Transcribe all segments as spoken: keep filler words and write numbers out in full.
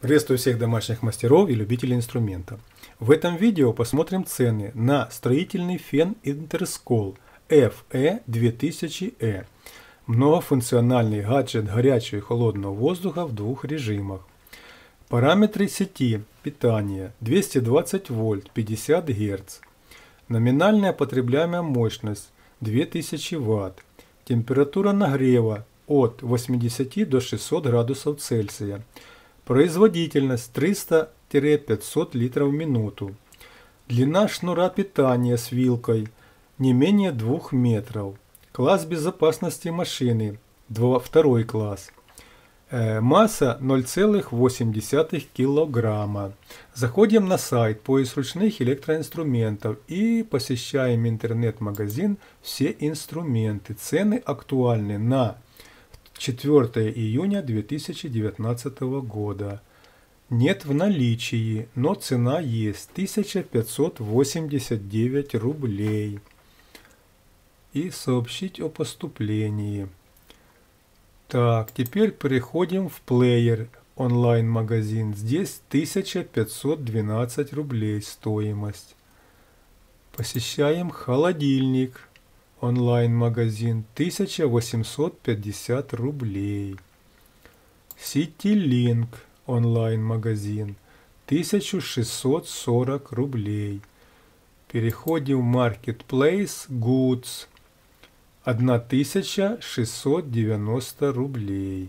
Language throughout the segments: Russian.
Приветствую всех домашних мастеров и любителей инструмента. В этом видео посмотрим цены на строительный фен Интерскол эф и две тысячи и. Многофункциональный гаджет горячего и холодного воздуха в двух режимах. Параметры сети питания двести двадцать вольт пятьдесят герц. Номинальная потребляемая мощность две тысячи ватт. Температура нагрева от восьмидесяти до шестисот градусов Цельсия. Производительность триста — пятьсот литров в минуту. Длина шнура питания с вилкой не менее двух метров. Класс безопасности машины второй класс. Э, масса ноль целых восемь десятых килограмма. Заходим на сайт поиск ручных электроинструментов и посещаем интернет-магазин «Все инструменты». Цены актуальны на четвёртое июня две тысячи девятнадцатого года. Нет в наличии, но цена есть тысяча пятьсот восемьдесят девять рублей. И сообщить о поступлении. Так, теперь переходим в плеер онлайн-магазин. Здесь тысяча пятьсот двенадцать рублей стоимость. Посещаем холодильник. Онлайн-магазин тысяча восемьсот пятьдесят рублей. Ситилинк онлайн-магазин тысяча шестьсот сорок рублей. Переходим в Marketplace Goods тысяча шестьсот девяносто рублей.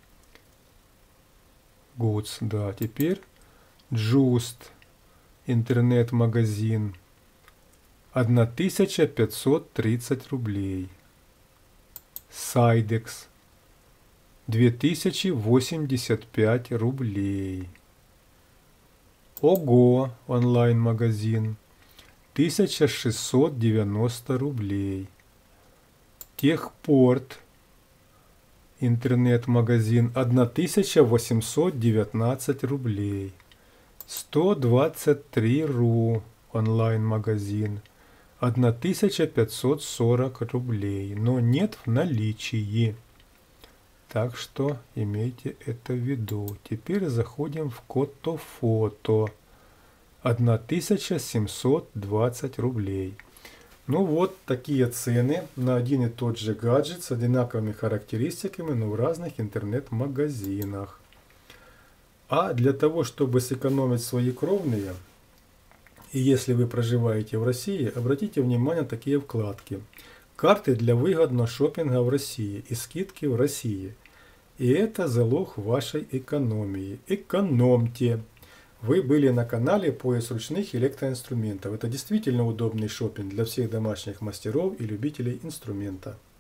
Goods, да, теперь Just интернет-магазин тысяча пятьсот тридцать рублей. Сайдекс две тысячи восемьдесят пять рублей. Ого онлайн-магазин тысяча шестьсот девяносто рублей. Техпорт интернет-магазин тысяча восемьсот девятнадцать рублей. сто двадцать три ру онлайн-магазин тысяча пятьсот сорок рублей, но нет в наличии. Так что имейте это в виду. Теперь заходим в Котофото. тысяча семьсот двадцать рублей. Ну вот такие цены на один и тот же гаджет с одинаковыми характеристиками, но в разных интернет-магазинах. А для того, чтобы сэкономить свои кровные, и если вы проживаете в России, обратите внимание на такие вкладки. Карты для выгодного шопинга в России и скидки в России. И это залог вашей экономии. Экономьте. Вы были на канале поиск ручных электроинструментов. Это действительно удобный шопинг для всех домашних мастеров и любителей инструмента.